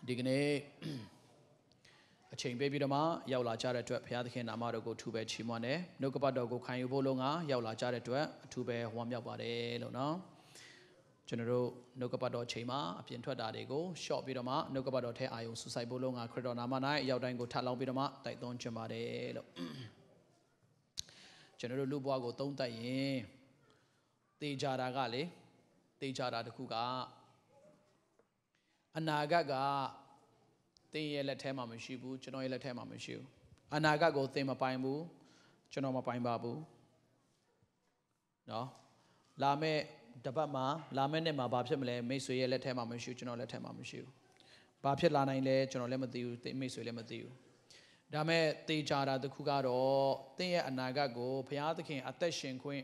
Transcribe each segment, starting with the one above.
ဒီကနေ့အချိန်ပေးပြီးတော့မှရောက်လာကြတဲ့အတွက်ဘုရားသခင်နာမတော်ကိုအထူးပဲချီးမွမ်းတယ်နှုတ်ကပတ်တော်ကိုခံယူဖို့လုံးကရောက်လာကြတဲ့အတွက်အထူးပဲဝမ်းမြောက်ပါတယ်လို့နော်ကျွန်တော်တို့နှုတ်ကပတ်တော်အချိန်မှာအပြင်ထွက်တာတွေကိုရှော့ပြီးတော့မှနှုတ်ကပတ်တော်ထဲအာယုံဆူဆိုင်ဖို့လုံးကခရစ်တော်နာမ၌ရောက်တိုင်းကိုထပ်လောင်းပြီးတော့မှတိုက်တွန်းချင်ပါတယ်လို့ကျွန်တော်တို့လူဘွားကိုသုံးသပ်ရင်တေချာတာကလေတေချာတာတခုကအနာဂတ်ကသင်ရဲ့လက်ထဲမှာမရှိဘူးကျွန်တော်ရဲ့လက်ထဲမှာမရှိဘူးအနာဂတ်ကိုသင်မပိုင်ဘူးကျွန်တော်မပိုင်ပါဘူးနော်လာမယ့်တပတ်မှာလာမယ့်နေ့မှာဘာဖြစ်မလဲမိတ်ဆွေရဲ့လက်ထဲမှာမရှိဘူးကျွန်တော်လက်ထဲမှာမရှိဘူးဘာဖြစ်လာနိုင်လဲကျွန်တော်လည်းမသိဘူးမိတ်ဆွေလည်းမသိဘူးဒါမဲ့တေချာတာတခုကတော့သင်ရဲ့အနာဂတ်ကိုဘုရားသခင်အသက်ရှင်ခွင့်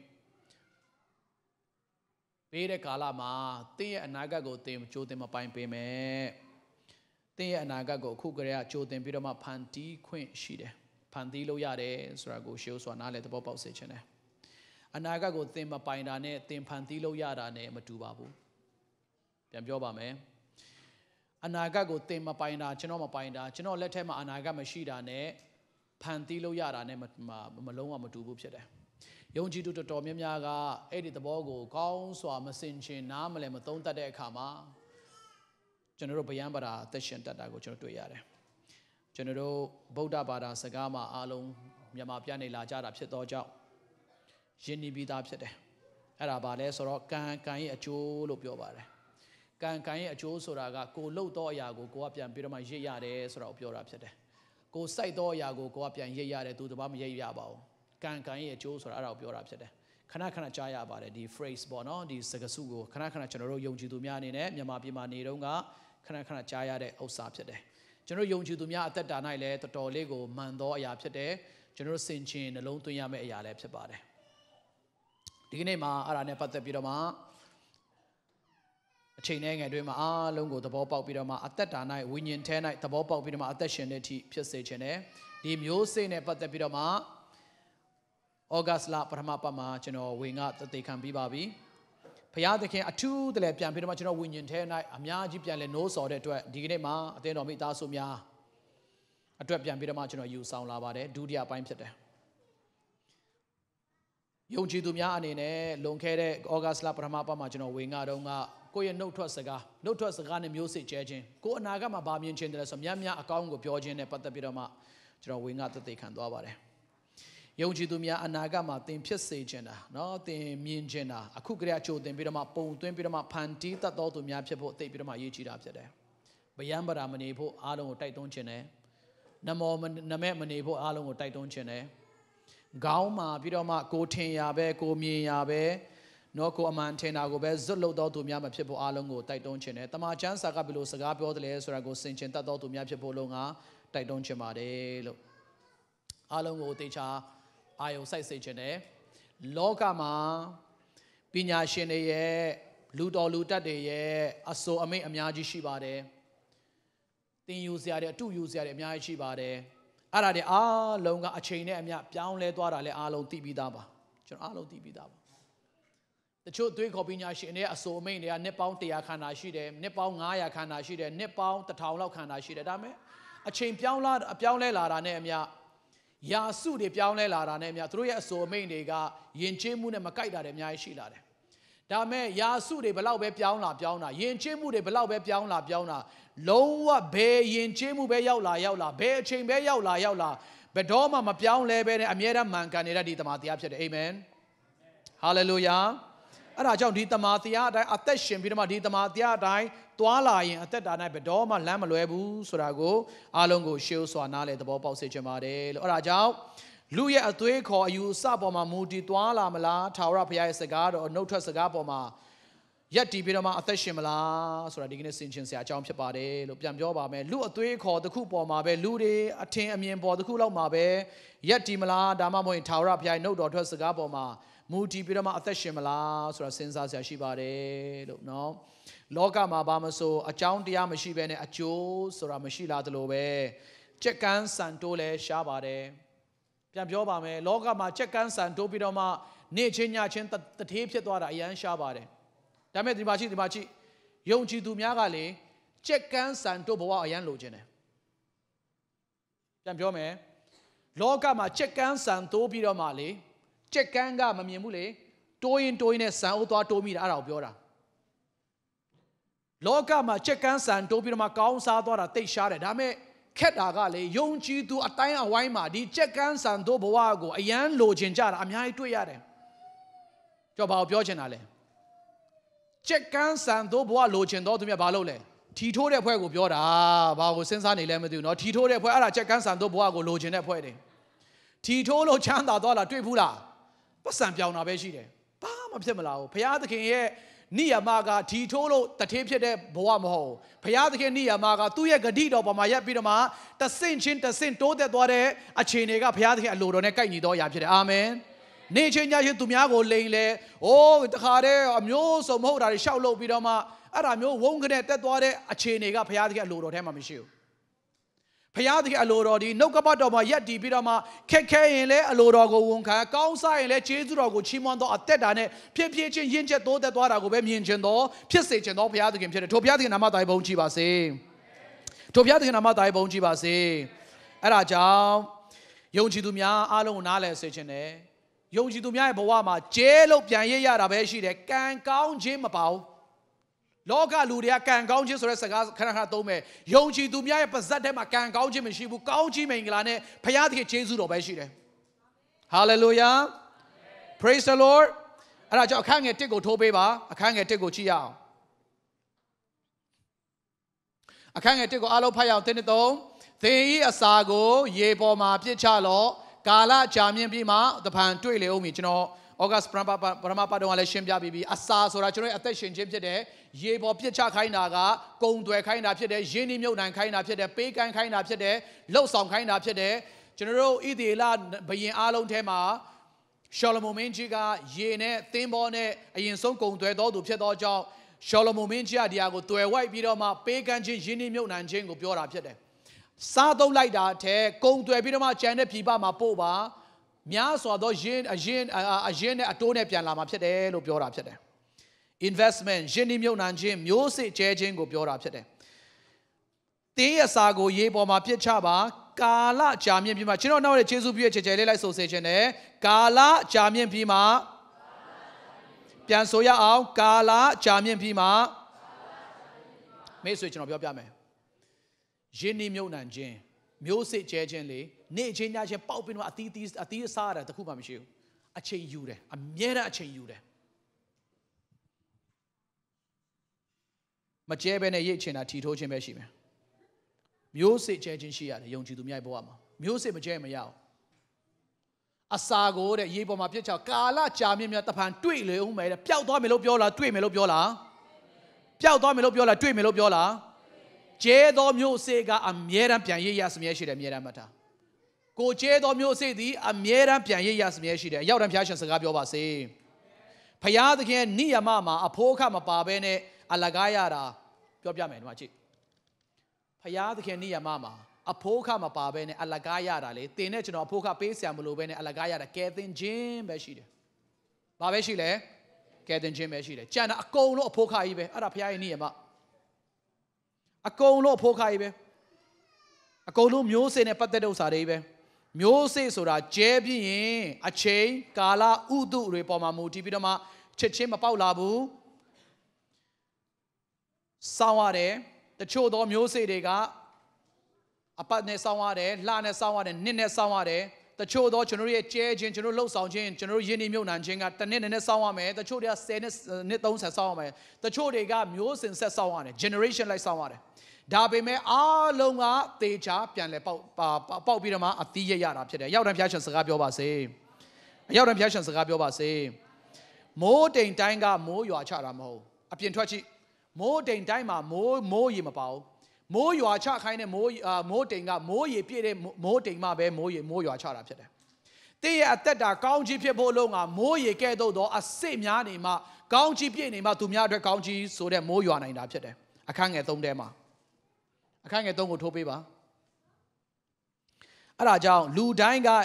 ပေးတဲ့ကာလမှာသင်ရဲ့အနာဂတ်ကိုသင်ကြိုးတင်မပိုင်ပေးမယ်သင်ရဲ့အနာဂတ်ကိုအခုကတည်းကကြိုတင်ပြီးတော့မှဖန်တီးခွင့်ရှိတယ်ဖန်တီးလို့ရတယ်ဆိုတာကိုရှေးဥစွာနားလည်သဘောပေါက်စေချင်တယ်အနာဂတ်ကိုသင်မပိုင်တာနဲ့သင်ဖန်တီးလို့ရတာနဲ့မတူပါဘူးပြန်ပြောပါမယ်အနာဂတ်ကိုသင်မပိုင်တာကျွန်တော်မပိုင်တာကျွန်တော်လက်ထဲမှာအနာဂတ်မရှိတာနဲ့ဖန်တီးလို့ရတာနဲ့မလုံးဝမတူဘူးဖြစ်တယ်ယုံကြည်သူတော်တော်များများကအဲ့ဒီသဘောကိုကောင်းစွာမစင်ချင်နားမလဲမသုံးတတ်တဲ့အခါမှာကျွန်တော်တို့ဗျံပါတာအသက်ရှင်တတ်တာကိုကျွန်တော်တွေ့ရတယ်ကျွန်တော်တို့ဗုဒ္ဓဘာသာစကားမှာအားလုံးမြန်မာပြန်နေလာကြတာဖြစ်သောကြောင့်ယဉ်နီးပြီးသားဖြစ်တယ်အဲ့ဒါဘာလဲဆိုတော့ကံရဲ့အကျိုးလို့ပြောပါတယ်ကံရဲ့အကျိုးဆိုတာကကိုလှုပ်သောအရာကိုကိုကပြန်ပြီးတော့မှရိပ်ရတယ်ဆိုတာကိုပြောတာဖြစ်တယ်ကိုစိုက်သောအရာကိုကိုကပြန်ရိပ်ရတယ်သူတပတ်မရိပ်ရပါဘူးကံရဲ့အကျိုးဆိုတာအဲ့ဒါကိုပြောတာဖြစ်တယ်ခဏကြားရပါတယ်ဒီ phrase ပေါ့နော်ဒီစကားစုကိုခဏကျွန်တော်တို့ယုံကြည်သူများအနေနဲ့မြန်မာပြည်မှာနေတော့ကခဏကြားရတဲ့ဥစ္စာဖြစ်တယ်ကျွန်တော်ယုံကြည်သူများအသက်တာ၌လည်းတော်တော်လေးကိုမှန်သောအရာဖြစ်တယ်ကျွန်တော်တို့စင်ချင်နှလုံးသွင်းရမယ့်အရာလည်းဖြစ်ပါတယ်ဒီကနေ့မှာအဲ့ဒါနဲ့ပတ်သက်ပြီးတော့မှအချိန်နဲ့ငယ်တွင်မှာအားလုံးကိုသဘောပေါက်ပြီးတော့မှအသက်တာ၌ဝိညာဉ်ထဲ၌သဘောပေါက်ပြီးတော့မှအသက်ရှင်တဲ့အထိဖြစ်စေခြင်းနဲ့ဒီမျိုးစေ့နဲ့ပတ်သက်ပြီးတော့မှဩဂတ်လပထမပတ်မှာကျွန်တော်ဝင်ကသေခံပြီးပါပြီဘုရားသခင်အထူးတလည်းပြန်ပြီးတော့မှကျွန်တော်ဝိညာဉ်ထဲ၌အများကြီးပြန်လဲနိုးစော်တဲ့အတွက်ဒီကနေ့မှာအသင်းတော်မိသားစုများအတွက်ပြန်ပြီးတော့မှကျွန်တော်ယူဆောင်လာပါတယ်ဒုတိယပိုင်းဖြစ်တယ်ယုံကြည်သူများအနေနဲ့လွန်ခဲ့တဲ့ဩဂတ်လပထမပတ်မှာကျွန်တော်ဝင်ကတော့ကိုယ့်ရဲ့နှုတ်ထွက်စကားနဲ့မျိုးစေ့ကျဲခြင်းကိုယ်အနာဂတ်မှာဗာမြင်ခြင်းတယ်ဆိုများအကောင်းကိုပြောခြင်းနဲ့ပတ်သက်ပြီးတော့မှကျွန်တော်ဝင်ကသေခံသွားပါတယ်ယုံကြည်သူများအနာဂတ်မှာသင်ဖြစ်စေခြင်းတာနော်သင်မြင်ခြင်းတာအခုကတည်းကကြိုတင်ပြီးတော့မှပုံသွင်းပြီးတော့မှဖန်တီးတတ်သောသူများဖြစ်ဖို့သိပြီးတော့မှအရေးကြီးတာဖြစ်တယ်။ဗျံပါတာမနေဖို့အားလုံးကိုတိုက်တွန်းခြင်းတယ်။နမဲမနေဖို့အားလုံးကိုတိုက်တွန်းခြင်းတယ်။ခေါင်းမှာပြီးတော့မှကိုထင်ရပဲကိုမြင်ရပဲနော်ကိုအမှန်ထင်တာကိုပဲဇွတ်လုပ်သောသူများမဖြစ်ဖို့အားလုံးကိုတိုက်တွန်းခြင်းတယ်။တမန်ကျမ်းစာကဘယ်လိုစကားပြောတယ်လဲဆိုတာကိုစင်ချင်တတ်သောသူများဖြစ်ဖို့လုံးကတိုက်တွန်းခြင်းပါတယ်လို့အားလုံးကိုတေချာအာယုံစိုက်စေခြင်းနဲ့လောကမှာပညာရှင်တွေရဲ့လူတော်လူတတ်တွေရဲ့အဆိုအမိတ်အများကြီးရှိပါတယ်သင်ယူစရာတွေအတူယူစရာတွေအများကြီးရှိပါတယ်အဲ့ဒါတွေအားလုံးကအချိန်နဲ့အမျှပြောင်းလဲသွားတာလဲအားလုံးသိပြီးသားပါကျွန်တော်အားလုံးသိပြီးသားပါတချို့သွေးခေါ်ပညာရှင်တွေအဆိုအမိတ်တွေကနှစ်ပေါင်း100ခန္ဓာရှိတယ်နှစ်ပေါင်း900ခန္ဓာရှိတယ်နှစ်ပေါင်း1000လောက်ခန္ဓာရှိတယ်ဒါပေမဲ့အချိန်ပြောင်းလဲလာတာနဲ့အမျှယာစုတွေပြောင်းလဲလာတာနဲ့အများသူတို့ရဲ့အဆိုအမိန့်တွေကယဉ်ကျေးမှုနဲ့မကိုက်တာတွေအများကြီးရှိလာတယ်။ဒါမဲ့ယာစုတွေဘလောက်ပဲပြောင်းလာယဉ်ကျေးမှုတွေဘလောက်ပဲပြောင်းလာလုံးဝဘယ်ယဉ်ကျေးမှုပဲရောက်လာဘယ်အချိန်ပဲရောက်လာဘယ်တော့မှမပြောင်းလဲပဲနဲ့အမြဲတမ်းမှန်ကန်နေတဲ့ဒီတမန်တရားဖြစ်တယ်အာမင်။ဟာလေလုယာ။အဲ့ဒါကြောင့်ဒီတမန်တရားအတိုင်းအသက်ရှင်ပြီးတော့မှဒီတမန်တရားအတိုင်းသွားလာရင်အသက်တာ၌ဘယ်တော့မှလမ်းမလွဲဘူးဆိုတာကိုအားလုံးကိုရှေးစွာနားလေသဘောပေါက်စေချင်ပါတယ်လို့အဲ့ဒါကြောင့်လူရဲ့အသွေးခေါ်အယူအဆပေါ်မှာမူတည်သွားလာမလားထာဝရဘုရားရဲ့စကားတော်နှုတ်ထွက်စကားပေါ်မှာယက်တည်ပြီးတော့မှအသက်ရှင်မလားဆိုတာဒီကနေ့ဆင်ခြင်စရာအကြောင်းဖြစ်ပါတယ်လို့ပြန်ပြောပါမယ်လူအသွေးခေါ်တစ်ခုပေါ်မှာပဲလူတွေအထင်အမြင်ပေါ်တစ်ခုလောက်မှာပဲယက်တည်မလားဒါမှမဟုတ်ထာဝရဘုရားရဲ့နှုတ်တော်ထွက်စကားပေါ်မှာမူတည်ပြီးတော့မှအသက်ရှင်မလားဆိုတာစဉ်းစားစရာရှိပါတယ်လို့နော်လောကမှာဘာမဆိုအကြောင်းတရားမရှိဘဲနဲ့အကျိုးဆိုတာမရှိလာသလိုပဲကြက်ကန်းစံတိုးလဲရှားပါတယ်ပြန်ပြောပါမယ်လောကမှာကြက်ကန်းစံတိုးပြီးတော့မှနေ့ချင်းညချင်းတထေးဖြစ်သွားတာအရန်ရှားပါတယ်ဒါပေမဲ့ဒီမှာရှိယုံကြည်သူများကလေ check and san to bawa ayan lojin Jam Jome Loka ma check and san to biro mali check and ga mamimule toin san utwa to mi ara biora Loka ma check and san to biro ma kaung sa dora take share dame ket agale yong chi tu atai awai ma di check and san to bawa go ayan lojin jara amyai twi yare Jo ba bio chin na le check and san to bawa lojin do tu mya ba lo le ထီထိုးတဲ့ဖွဲ့ကိုပြောတာဘာကိုစဉ်းစားနေလဲမသိဘူးเนาะထီထိုးတဲ့ဖွဲ့အဲ့ဒါချက်ကန်းဆန်တို့ဘဝကိုလိုချင်တဲ့ဖွဲ့တယ်ထီထိုးလို့ချမ်းသာသွားလားတွေ့ဘူးလားပတ်စံပြောင်းတာပဲရှိတယ်ဘာမှဖြစ်မလာဘူးဘုရားသခင်ရဲ့နိယာမကထီထိုးလို့တထေးဖြစ်တဲ့ဘဝမဟုတ်ဘူးဘုရားသခင်နိယာမကသူ့ရဲ့ဂတိတော်ပေါ်မှာရပ်ပြီးတော့မှတဆင့်ချင်းတိုးသက်သွားတဲ့အခြေအနေကဘုရားသခင်အလိုတော်နဲ့ကိုက်ညီတော်အရာဖြစ်တယ်အာမင်နေချင်းကြချင်းသူများကိုလိန်လဲအိုးတခါတည်းအမျိုးစုံမဟုတ်တာတွေရှောက်လုပ်ပြီးတော့မှအဲ့ဒါမျိုးဝုန်းကနေတက်သွားတဲ့အခြေအနေကဘုရားသခင်အလိုတော်ထဲမှာမရှိဘူးဘုရားသခင်အလိုတော်ဒီနှုတ်ကပတ်တော်မှာယက်တည်ပြီးတော့မှခက်ခဲရင်လည်းအလိုတော်ကိုဝန်ခံကောင်းစားရင်လည်းကျေးဇူးတော်ကိုချီးမွမ်းသောအသက်တာနဲ့ဖြည်းဖြည်းချင်းရင့်ကျက်တိုးတက်သွားတာကိုပဲမြင်ခြင်းတော်ဖြစ်စေခြင်းတော်ဘုရားသခင်ဖြစ်တယ်ထိုဘုရားသခင်နာမတော်ဘုန်းကြီးပါစေထိုဘုရားသခင်နာမတော်ဘုန်းကြီးပါစေအဲ့ဒါကြောင့်ယုံကြည်သူများအားလုံးကိုနားလည်စေခြင်းနဲ့ယုံကြည်သူများရဲ့ဘဝမှာကျဲလို့ပြန်ရရတာပဲရှိတယ်ကံကောင်းခြင်းမပါဘူးလောကလူတွေကကံကောင်းခြင်းဆိုတဲ့စကားခဏခဏသုံးမယ်ယုံကြည်သူများရဲ့ပါဇက်ထဲမှာကံကောင်းခြင်းမရှိဘူးကောင်းခြင်းမင်္ဂလာနဲ့ဘုရားသခင်ကျေးဇူးတော်ပဲရှိတယ် Hallelujah Praise the Lord အဲ့ဒါကြောင့်အခန်းငယ်1ကိုထိုးပေးပါအခန်းငယ်1ကိုကြည့်ရအောင်အခန်းငယ်1ကိုအားလုံးဖတ်ရအောင်တင်းသုံးသင်ဤအစာကိုရေပေါ်မှာပြစ်ချလော့ကာလကြာမြင့်ပြီးမှတဖန်တွေ့လေဦးမည်ကျွန်တော်ဩဂတ်ပရမပတ်တော်ကလည်းရှင်းပြပြီးပြီအစာဆိုတာကျွန်တော်ရဲ့အသက်ရှင်ခြင်းဖြစ်တယ်ရေပေါ်ပြစ်ချခိုင်းတာကကုံသွယ်ခိုင်းတာဖြစ်တယ်ရင်းနှီးမြုပ်နှံခိုင်းတာဖြစ်တယ်ပေးကမ်းခိုင်းတာဖြစ်တယ်လှုပ်ဆောင်ခိုင်းတာဖြစ်တယ်ကျွန်တော်တို့ဣသေလဘယင်အားလုံးထဲမှာရှောလမုန်မင်းကြီးကရေနဲ့သင်းဘောနဲ့အရင်ဆုံးကုံသွယ်တော်သူဖြစ်သောကြောင့်ရှောလမုန်မင်းကြီးကဒီဟာကိုသွယ်ဝိုက်ပြီးတော့မှပေးကမ်းခြင်းရင်းနှီးမြုပ်နှံခြင်းကိုပြောတာဖြစ်တယ်စားသုံးလိုက်တာထဲကုံသွယ်ပြီးတော့မှကျန်တဲ့ပြည်ပမှာပို့ပါများစွာသောအရင်နဲ့အတိုးနဲ့ပြန်လာမှာဖြစ်တယ်လို့ပြောတာဖြစ်တယ် investment ရင်းနှီးမြုပ်နှံခြင်းမျိုးစေ့ကျဲခြင်းကိုပြောတာဖြစ်တယ်တင်းအစာကိုရေပေါ်မှာပြစ်ချပါကာလကြာမြင့်ပြီးမှကျွန်တော်နောက်ရဲ့ယေရှုပြည့်ချေလေးလိုက်ဆိုစေခြင်းနဲ့ကာလကြာမြင့်ပြီးမှပြန်ဆိုရအောင်ကာလကြာမြင့်ပြီးမှမိတ်ဆွေကျွန်တော်ပြောပြမယ်ရင်းနှီးမြုပ်နှံခြင်းမျိုးစေ့ကျဲခြင်းလေနေချင်းညချင်းပေါက်ပြီးတော့အသီးအစားရတာတခုမှမရှိဘူးအချိန်ယူတယ်အမြဲတမ်းအချိန်ယူတယ်မကျဲပဲနဲ့ရိတ်ချင်တာထီထိုးခြင်းပဲရှိမယ်မျိုးစေ့ကျဲခြင်းရှိရတယ်ယုံကြည်သူများရဲ့ဘဝမှာမျိုးစေ့မကျဲမရအောင်အစာကိုတဲ့ရေပေါ်မှာပြစ်ချောက်ကာလကြာမြင့်မြတ်တဖန်တွေ့လေဦးမယ်တဲ့ပျောက်သွားမယ်လို့ပြောလားတွေ့မယ်လို့ပြောလားပျောက်သွားမယ်လို့ပြောလားတွေ့မယ်လို့ပြောလားကျဲသောမျိုးစေ့ကအမြဲတမ်းပြန်ရရစမြဲရှိတယ်အမြဲတမ်းမှတ်ထားကိုကျဲသောမျိုးစေ့သည်အမြဲတမ်းပြန်ရရစမြဲရှိတယ်အရောက်တမ်းဖျားရှင်စကားပြောပါစေဖျားသခင်နိယမမှာအဖိုးခမပါဘဲနဲ့အလကားရတာပြောပြမယ်ဒီမှာကြည့်ဖျားသခင်နိယမမှာအဖိုးခမပါဘဲနဲ့အလကားရတာလေတင်နဲ့ကျွန်တော်အဖိုးခပေးဆရာမလို့ဘဲနဲ့အလကားရတာကဲတင်ခြင်းပဲရှိတယ်ဘာပဲရှိလဲကဲတင်ခြင်းပဲရှိတယ်ကြံတာအကုန်လုံးအဖိုးခကြီးပဲအဲ့ဒါဖျားရဲ့နိယမအကုန်လုံးအဖိုးခကြီးပဲအကုန်လုံးမျိုးစေ့နဲ့ပတ်သက်တဲ့ဥစ္စာတွေပဲမျိုးစေ့ဆိုတာကျဲပြီးရင်အချိန်ကာလဥတုတွေပေါ်မှာမူတည်ပြီးတော့မှချက်ချင်းမပေါက်လာဘူးစောင်းရတယ်တချို့သောမျိုးစေ့တွေကအပတ်နဲ့စောင်းရတယ်လှနဲ့စောင်းရတယ်နှစ်နဲ့စောင်းရတယ်တချို့သောကျွန်တော်ရဲ့ကျဲခြင်းကျွန်တော်လှုပ်ဆောင်ခြင်းကျွန်တော်ရင်းနှီးမြုပ်နှံခြင်းကတစ်နှစ်နဲ့စောင်းရမယ်တချို့တွေက10နှစ်30စောင်းရမယ်တချို့တွေကမျိုးစင်ဆက်စောင်းရတယ် generation လိုက်စောင်းရတယ်ဒါပေမဲ့အားလုံးကသေချာပြန်လဲပေါက်ပြီးတော့မှအသီးရရတာဖြစ်တယ်ရောက်တန်းဖျားရှင်စကားပြောပါစေရောက်တန်းဖျားရှင်စကားပြောပါစေမိုးတိမ်တိုင်းကမိုးရွာချတာမဟုတ်အပြင်ထွက်ကြည့်မိုးတိမ်တိုင်းမှာမိုးရေမပါဘူးမိုးရွာချခိုင်းတဲ့မိုးတိမ်ကမိုးရေပြည့်တဲ့မိုးတိမ်မှပဲမိုးရွာချတာဖြစ်တယ်တင်းရဲ့အသက်တာကောင်းကြီးဖြစ်ဖို့လုံးကမိုးရေကဲ့သို့သောအစစ်များနေမှကောင်းကြီးပြည့်နေမှသူများအတွက်ကောင်းကြီးဆိုတဲ့မိုးရွာနိုင်တာဖြစ်တယ်အခန်းငယ်3ထဲမှာအခန်းငယ်3ကိုထိုးပေးပါအဲ့ဒါကြောင့်လူတိုင်းက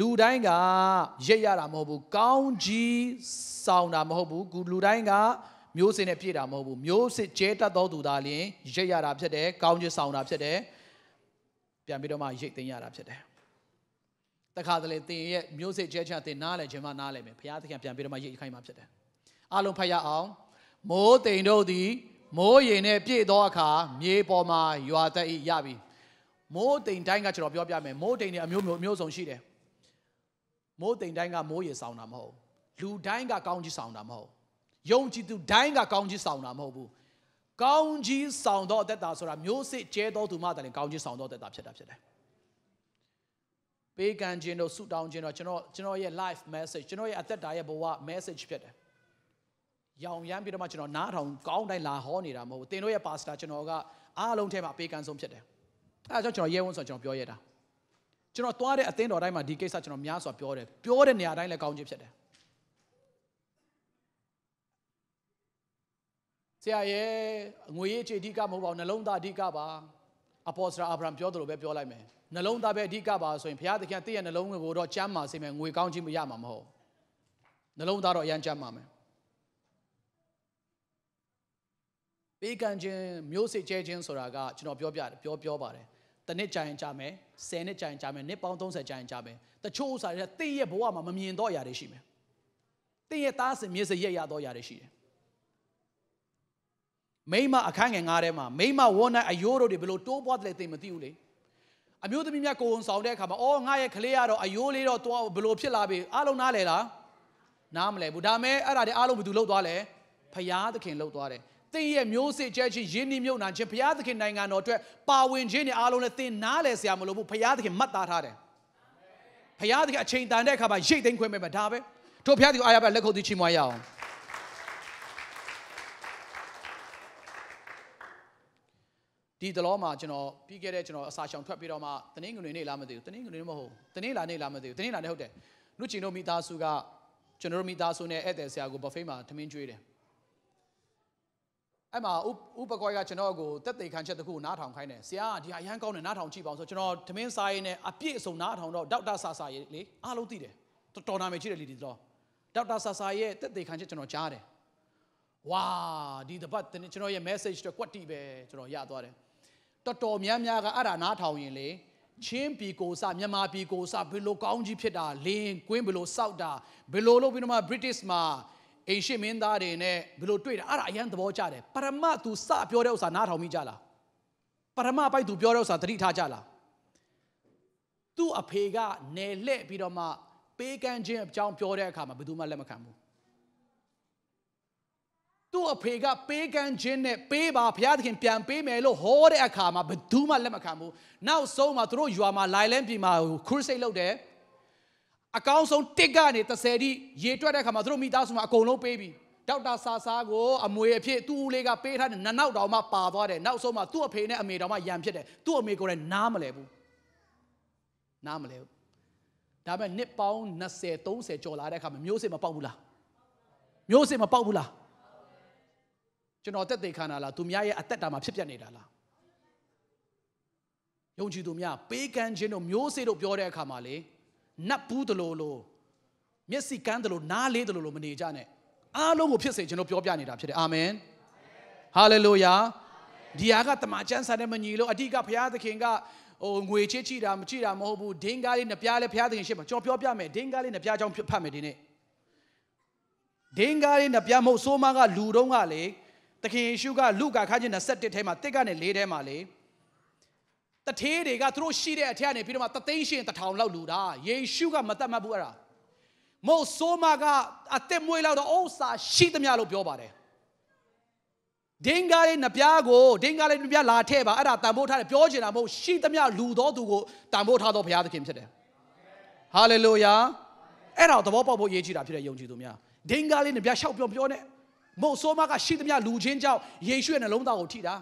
ရိတ်ရတာမဟုတ်ဘူးကောင်းကြီးဆောင်တာမဟုတ်ဘူးလူတိုင်းကမျိုးစစ်နဲ့ပြည့်တာမဟုတ်ဘူးမျိုးစစ်ကျဲတတ်သောသူသားလျင်ရိတ်ရတာဖြစ်တယ်ကောင်းချစ်ဆောင်တာဖြစ်တယ်ပြန်ပြီးတော့မှရိတ်သိမ်းရတာဖြစ်တယ်တခါတလေသင်ရဲ့မျိုးစစ်ကျဲချသင်နားလဲခြင်းမနားလဲမယ်ဘုရားသခင်ပြန်ပြီးတော့မှရိတ်ခိုင်းမှာဖြစ်တယ်အားလုံးဖတ်ရအောင်မိုးတိမ်တို့သည်မိုးရင်နဲ့ပြည့်သောအခါမြေပေါ်မှာရွာတတ်၏ရပြီမိုးတိမ်တိုင်းကကျွန်တော်ပြောပြမယ်မိုးတိမ်တွေအမျိုးစုံရှိတယ်မိုးတိမ်တိုင်းကမိုးရေဆောင်တာမဟုတ်လူတိုင်းကကောင်းကြီးဆောင်တာမဟုတ်ယုံကြည်သူတိုင်းကကောင်းကြီးဆောင်တာမဟုတ်ဘူးကောင်းကြီးဆောင်သောအသက်တာဆိုတာမျိုးစစ်ကျဲသောသူမှတည်းကောင်းကြီးဆောင်သောအသက်တာဖြစ်တာဖြစ်တယ်ပေးကမ်းခြင်းတို့ဆုတောင်းခြင်းတို့ကျွန်တော်ရဲ့ life message ကျွန်တော်ရဲ့အသက်တာရဲ့ဘဝ message ဖြစ်တယ်ရောင်ရမ်းပြီးတော့မှကျွန်တော်နားထောင်ကောင်းတိုင်းလာဟောနေတာမဟုတ်ဘူးသင်တို့ရဲ့ pastor ကျွန်တော်ကအားလုံးထဲမှာပေးကမ်းဆုံးဖြစ်တယ်အဲဒါကြောင့်ကျွန်တော်ရဲဝန်းဆိုကျွန်တော်ပြောရတာကျွန်တော်သွားတဲ့အသင်းတော်တိုင်းမှာဒီကိစ္စကျွန်တော်များစွာပြောတယ်ပြောတဲ့နေရာတိုင်းလည်းကောင်းခြင်းဖြစ်တယ်ဆရာရဲ့ငွေရေးအဓိကမဟုတ်ပါဘူးနှလုံးသားအဓိကပါအပေါ်စတာအာဗြဟံပြောသလိုပဲပြောလိုက်မယ်နှလုံးသားပဲအဓိကပါဆိုရင်ဘုရားသခင်တည့်ရဲ့နှလုံးကိုတော့ကျမ်းမာစေမယ်ငွေကောင်းခြင်းမရမှာမဟုတ်နှလုံးသားတော့အရန်ကျမ်းမာမယ်ပေးကမ်းခြင်းမျိုးစေ့ကျဲခြင်းဆိုတာကကျွန်တော်ပြောပါတယ်တစ်နှစ်ကြာရင်ကြာမယ်10နှစ်ကြာရင်ကြာမယ်နှစ်ပေါင်း30ကြာရင်ကြာမယ်တချို့ဥစ္စာတွေတင့်ရဲ့ဘဝမှာမမြင်တော့အရာတွေရှိမယ်တင့်ရဲ့သားစင်မြေစရက်ရတော့အရာတွေရှိတယ်မိမအခန်းငယ်9ထဲမှာမိမဝန်းနိုင်အယိုးတို့တွေဘယ်လိုတိုးပွားတယ်လဲသိမသိဘူးလေအမျိုးသမီးများကိုယ်ဝန်ဆောင်တဲ့အခါမှာအော်ငါရဲ့ကလေးကတော့အယိုးလေးတော့တွားဘယ်လိုဖြစ်လာပြီအားလုံးနားလဲလားနားမလဲဘူးဒါမဲ့အဲ့ဒါတွေအားလုံးဘယ်သူလှုပ်သွားလဲဖယားသခင်လှုပ်သွားတယ်တင်းရဲ့မျိုးစစ်ကျဲချင်းရင်းနှီးမြုပ်နှံခြင်းဘုရားသခင်နိုင်ငံတော်အတွက်ပါဝင်ခြင်းတွေအားလုံးနဲ့တင်းနားလဲဆရာမလို့ဘူးဘုရားသခင်မှတ်သားထားတယ်ဘုရားသခင်အချိန်တန်တဲ့အခါမှာရိတ်သိမ်းခွင့်ပေးမယ်ဒါပဲတို့ဘုရားသခင်အားရပါလက်ခုပ်သီးချီးမွမ်းရအောင်ဒီတလောမှာကျွန်တော်ပြီးခဲ့တဲ့ကျွန်တော်အစာရှောင်ထွက်ပြီးတော့မှတနင်္ဂနွေနေ့လားမသိဘူးတနင်္ဂနွေနေ့မဟုတ်တနင်္လာနေ့လားမသိဘူးတနင်္လာနေ့ဟုတ်တယ်လူချင်းတို့မိသားစုကကျွန်တော်တို့မိသားစုနဲ့ဧည့်သည်ဆရာကိုဘဖေးမှာထမင်းကျွေးတယ်အဲ့မှာဥပကွိုးကကျွန်တော်ကိုတက်သိခံချက်တစ်ခုနားထောင်ခိုင်းတယ်ဆရာကဒီအရန်ကောင်းတယ်နားထောင်ကြည့်ပါအောင်ဆိုကျွန်တော်ထမင်းစားရင်းနဲ့အပြည့်အစုံနားထောင်တော့ဒေါက်တာဆာဆာရဲ့လေအားလုံးသိတယ်တော်နာမယ်ကြည့်တယ်လေဒီတော့ဒေါက်တာဆာဆာရဲ့တက်သိခံချက်ကျွန်တော်ကြားတယ်ဝါဒီတပတ်ကျွန်တော်ရဲ့ message တော့ကွက်တိပဲကျွန်တော်ရသွားတယ်တော်များများကအဲ့ဒါနားထောင်ရင်လေချင်းပြည်ကိုစမြန်မာပြည်ကိုစဘယ်လိုကောင်းကြီးဖြစ်တာလင်းကွင်းဘယ်လိုစောက်တာဘယ်လိုလုပ်ပြီးတော့မှ British မှာအိမ်ရှိမင်းသားတွေနဲ့ဘယ်လိုတွေ့တာအဲ့ဒါအရင်သဘောကျတယ်ပရမတ်သူစပြောတဲ့ဥစ္စာနားထောင်မိကြလားပရမတ်ပိုက်သူပြောတဲ့ဥစ္စာသတိထားကြလားသူ့အဖေကနယ်လှည့်ပြီးတော့မှပေးကမ်းခြင်းအကြောင်းပြောတဲ့အခါမှာဘယ်သူမှလက်မခံဘူးသူ့အဖေကပေးကမ်းခြင်းနဲ့ပေးပါဘုရားသခင်ပြန်ပေးမယ်လို့ဟောတဲ့အခါမှာဘယ်သူမှလက်မခံဘူးနောက်ဆုံးမှာသူတို့ရွာမှာလိုင်လန်းပြည်မှာခရစ်စိတ်လုပ်တယ်အကောင်းဆုံးတစ်ကနေ30တိရေတွက်တဲ့အခါမှာသူတို့မိသားစုမှာအကုန်လုံးပေးပြီဒေါက်တာဆာဆာကိုအမွေအဖြစ်သူ့ဦးလေးကပေးထားတဲ့နနောက်တော်မှပါသွားတယ်နောက်ဆုံးမှာသူ့အဖေနဲ့အမေတော်မှရံဖြစ်တယ်သူ့အမေကိုလည်းနားမလဲဘူးနားမလဲဘူးဒါပေမဲ့နှစ်ပေါင်း20 30ကျော်လာတဲ့အခါမှာမျိုးစစ်မပေါက်ဘူးလားမျိုးစစ်မပေါက်ဘူးလားကျွန်တော်တက်သေးခါနာလားသူများရဲ့အသက်တာမှာဖြစ်ပျက်နေတာလားယုံကြည်သူများပေးကမ်းခြင်းတို့မျိုးစေ့တို့ပြောတဲ့အခါမှာလေနတ်ဘူးတလို့လို့မျက်စိကန်းတလို့နားလေးတလို့လို့မနေကြနဲ့အားလုံးကိုဖြစ်စေကျွန်တော်ပြောပြနေတာဖြစ်တယ်အာမင်ဟာလေလုယာဒီဟာကတမန်ကျမ်းစာနဲ့မညီလို့အဓိကဘုရားသခင်ကငွေချစ်ကြည့်တာမကြည့်တာမဟုတ်ဘူးဒင်းကားလေးနှစ်ပြားလေးဘုရားသခင်ရှိမှာကျွန်တော်ပြောပြမယ်ဒင်းကားလေးနှစ်ပြားကြောင့်ဖတ်မယ်ဒီနေ့ဒင်းကားလေးနှစ်ပြားမဟုတ်ဆိုးမကလူတုံးကလေသခင်ယေရှုကလူကာခန်းကြီး21ထဲမှာတစ်ကနေ4ထဲမှာလေတထေးတွေကသူတို့ရှိတဲ့အထက်ကနေပြီးတော့မှ3သိန်းရှင်1000လောက်လူတာယေရှုကမတတ်မှတ်ဘူးအဲ့ဒါမို့ဆိုးမကအသက်မွေးလောက်တော့ဥစ္စာရှိသမျှလို့ပြောပါတယ်ဒင်္ဂါလေးနှစ်ပြားကိုဒင်္ဂါလေးနှစ်ပြားလာထည့်ပါအဲ့ဒါတန်ဖိုးထားတယ်ပြောချင်တာမဟုတ်ရှိသမျှလူတော်သူကိုတန်ဖိုးထားတော့ဘုရားသခင်ဖြစ်တယ်ဟာလေလုယာအဲ့ဒါသဘောပေါက်ဖို့ရေးကြည့်တာဖြစ်တဲ့ယုံကြည်သူများဒင်္ဂါလေးနှစ်ပြားရှောက်ပြောနဲ့မို့ဆိုးမကရှိသမျှလူချင်းကြောင့်ယေရှုရဲ့နှလုံးသားကိုထိတာ